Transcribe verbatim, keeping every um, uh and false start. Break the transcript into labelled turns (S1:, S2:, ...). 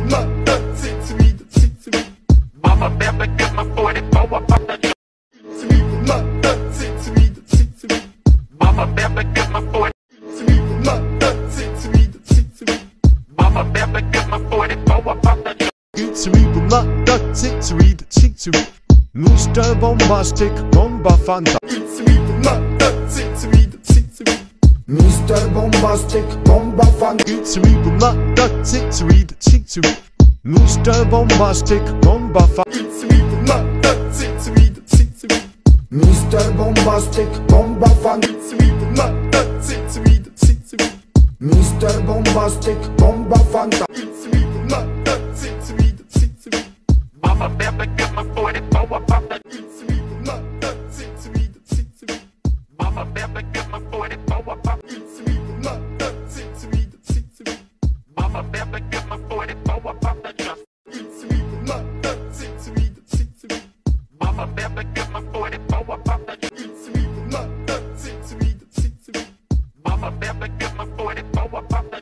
S1: Mama never get my forty-four up on the truck. Mama never get my forty. Mama never get my forty-four up on the truck.
S2: Cerebral nut, that's it, to read, cheek to read. Mister Bombastic, Bomba Fanta.
S3: Mister Bombastic, Bomba Fanta.
S2: Cerebral nut, that's it, to read, cheek to read. Mister Bombastic, Bomba Fanta.
S3: Mister Bombastic, Bomba Fanta. Mister Bombastic, Bomba Fanta.
S1: Mama never get my forty-four up on the truck. Mama never get my forty-four up on the truck. Mama never get my forty-four up on the truck. Mama never get my forty-four up on the truck. Mama never get my forty-four up on the truck.